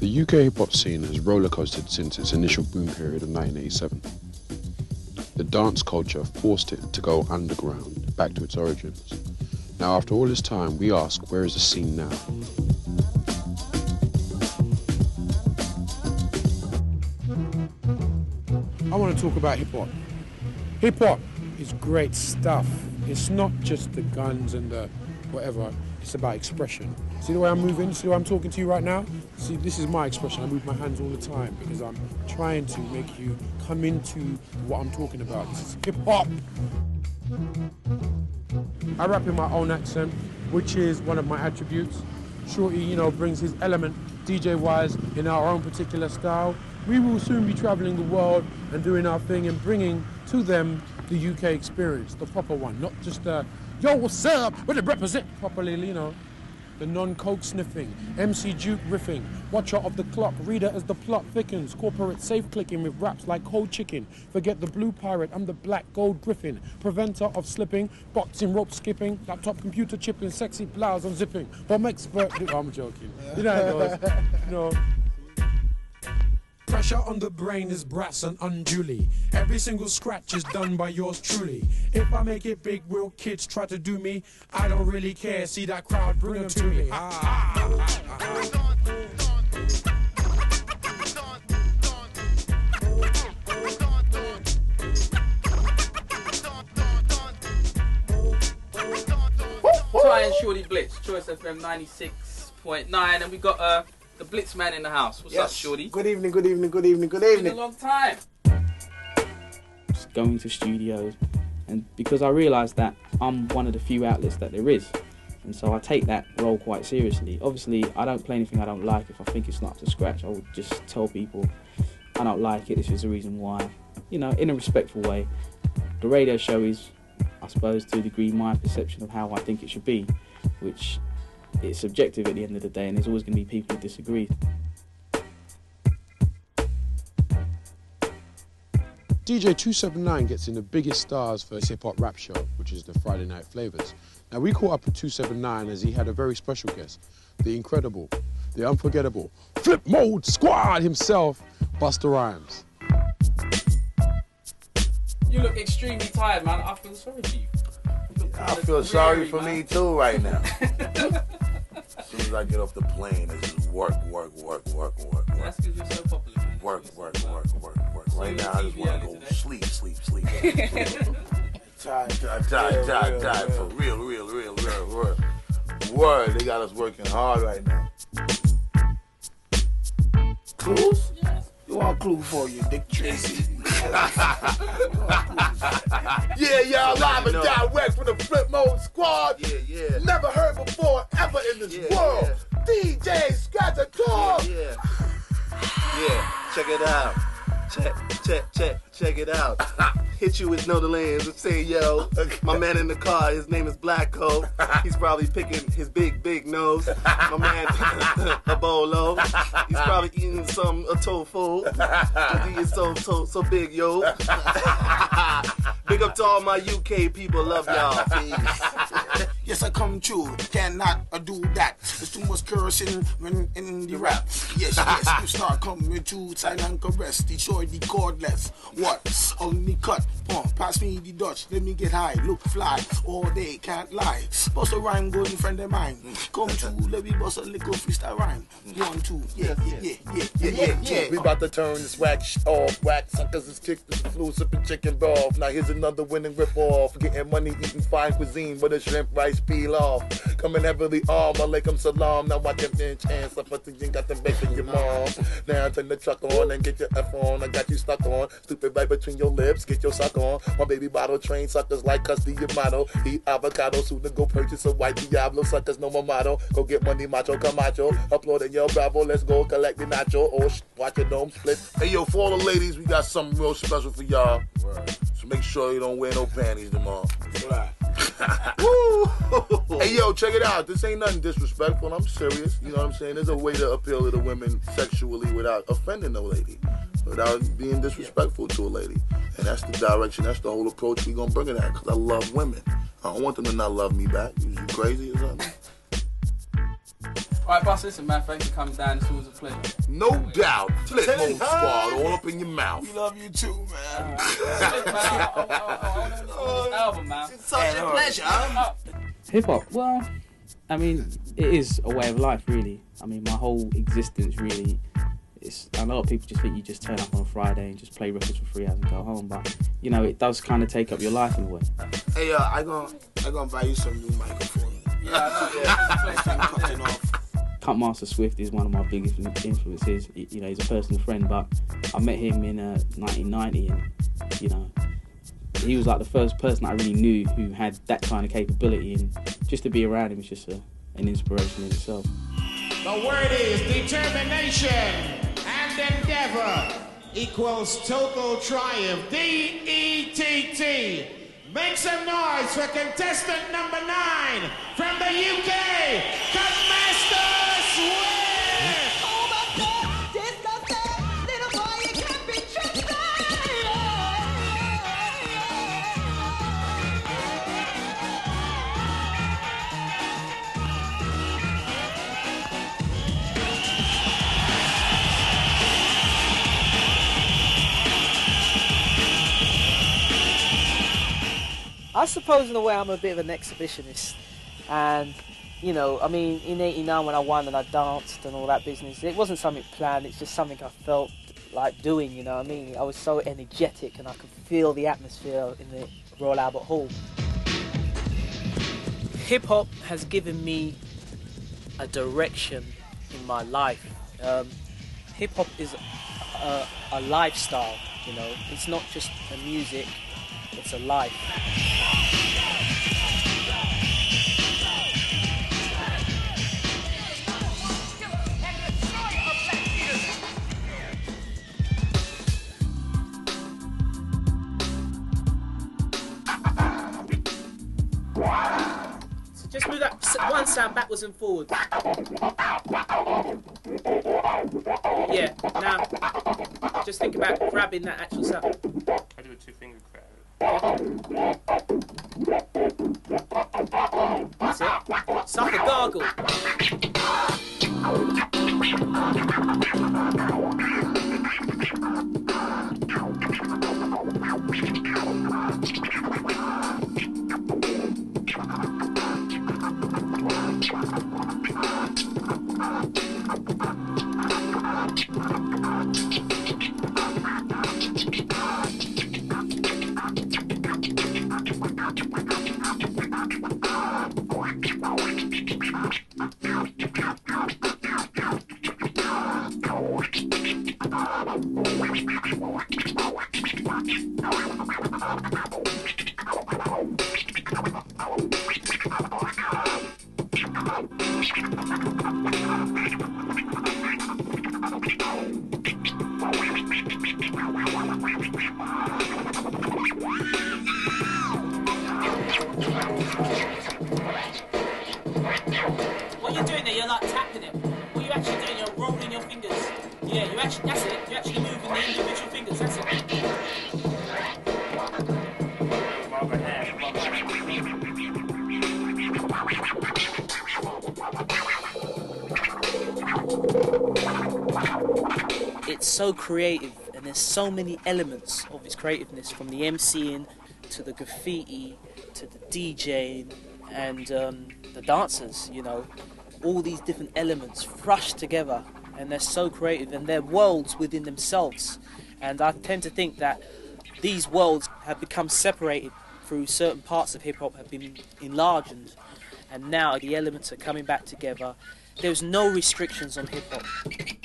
The UK hip-hop scene has rollercoasted since its initial boom period of 1987. The dance culture forced it to go underground, back to its origins. Now, after all this time, we ask, where is the scene now? I want to talk about hip-hop. Hip-hop is great stuff. It's not just the guns and the whatever. It's about expression. See the way I'm moving? See the way I'm talking to you right now? See, this is my expression. I move my hands all the time because I'm trying to make you come into what I'm talking about. This is hip-hop. I rap in my own accent, which is one of my attributes. Shorty, you know, brings his element, DJ-wise, in our own particular style. We will soon be traveling the world and doing our thing and bringing to them the UK experience, the proper one, not just the, yo, what's up, but it represent properly, you know. The non-coke sniffing, MC Duke riffing, watcher of the clock, reader as the plot thickens, corporate safe clicking with raps like cold chicken, forget the blue pirate, I'm the black gold griffin, preventer of slipping, boxing, rope skipping, laptop computer chipping, sexy blouse unzipping, bomb expert, oh, I'm joking, you know how it goes, you know. Pressure on the brain is brass and unduly. Every single scratch is done by yours truly. If I make it big, will kids try to do me? I don't really care, see that crowd, bring them to me. Ty and Shorty Blitz, Choice FM 96.9, and we got the Blitz man in the house. What's up, Shorty? Good evening, good evening, good evening, good evening. It's been a long time. Just going to studios, and because I realise that I'm one of the few outlets that there is, and so I take that role quite seriously. Obviously, I don't play anything I don't like. If I think it's not up to scratch, I will just tell people I don't like it, this is the reason why. You know, in a respectful way. The radio show is, I suppose, to a degree, my perception of how I think it should be, which it's subjective at the end of the day, and there's always going to be people who disagree. DJ 279 gets in the biggest stars for his hip-hop rap show, which is the Friday Night Flavors. Now, we caught up with 279 as he had a very special guest, the incredible, the unforgettable, Flip Mode Squad himself, Busta Rhymes. You look extremely tired, man. I feel sorry for you. I feel sorry for me too right now. As soon as I get off the plane, it's just work. That's because you're so popular, man. Work. Right now, I just want to go sleep. Tired. For real. Word, they got us working hard right now. Clues? Yes. You want a clue for you, Dick Tracy? Yeah, y'all live and direct from the Flip Mode Squad. Yeah. Never heard before, ever in this world. Yeah. DJ Scratch a Dog. Yeah, check it out. Check it out. Hit you with no delays and say, yo, my man in the car, his name is Blacko. He's probably picking his big nose. My man, a bolo. He's probably eating a tofu. Cause he is so big, yo. Big up to all my UK people, love y'all. Yes, I come true. Cannot do that. There's too much cursing when in the rap. Yes, you start coming to silent caress. Destroy the cordless. What? Only cut. Pass me the Dutch. Let me get high. Look fly. All day, can't lie. Bust a rhyme, good friend of mine. Come to, let me bust a little freestyle rhyme. 1, 2. Yeah. We about to turn this whack off. Whack suckers is kicked with the flu, sipping chicken broth. Now here's another winning rip-off. Getting money, eating fine cuisine with a shrimp rice peel off. Coming heavily armed, alaikum salam. Now watch your man chance. I put the you got them bacon your mom. Now turn the truck on and get your F on. I got you stuck on. Stupid right between your lips, get your suck on. My baby bottle train suckers like custody your model. Eat avocado, soon to go purchase a white Diablo. Suckers know my motto. Go get money, macho, camacho. Upload in your Bravo, let's go collect the nacho. Oh, watch your dome split. Hey yo, for all the ladies, we got something real special for y'all. So make sure you don't wear no panties tomorrow. Hey yo, check it out. This ain't nothing disrespectful. I'm serious. You know what I'm saying? There's a way to appeal to the women sexually without offending no lady, without being disrespectful to a lady. And that's the direction, that's the whole approach we gonna bring it at. Cause I love women. I don't want them to not love me back. You crazy or something? Alright, boss, listen, man, thanks for coming down. It's always a pleasure. No doubt. Flipmode Squad all up in your mouth. We love you too, man. Album, man. It's such a pleasure. Hip hop, well, I mean, it is a way of life, really. I mean, my whole existence, really, a lot of people just think you just turn up on a Friday and just play records for 3 hours and go home, but, you know, it does kind of take up your life in a way. Hey, I gonna buy you some new microphone. Yeah, I know, Cutmaster Swift is one of my biggest influences. You know, he's a personal friend, but I met him in 1990, and, you know, he was like the first person I really knew who had that kind of capability, and just to be around him was just an inspiration in itself. The word is determination and endeavor equals total triumph. D-E-T-T. Make some noise for contestant number 9 from the UK, Cutmaster Swift. Oh my God, disgusting, little boy, you can't be trusted. I suppose in a way I'm a bit of an exhibitionist, and you know, I mean, in '89 when I won and I danced and all that business, it wasn't something planned, it's just something I felt like doing, you know what I mean? I was so energetic and I could feel the atmosphere in the Royal Albert Hall. Hip hop has given me a direction in my life. Hip hop is a lifestyle, you know, it's not just a music, it's a life. So just move that one sound backwards and forwards. Yeah, now just think about grabbing that actual sound. I do a 2-finger grab. That's it. Start the gargle. What you're doing there, you're like tapping it. What you're actually doing, you're rolling your fingers. Yeah, that's it. You're actually moving the individual fingers, that's it. It's so creative, and there's so many elements of its creativeness, from the MCing to the graffiti to the DJing and the dancers, you know, all these different elements thrust together, and they're so creative, and they're worlds within themselves. And I tend to think that these worlds have become separated through certain parts of hip-hop have been enlarged, and now the elements are coming back together. There's no restrictions on hip-hop.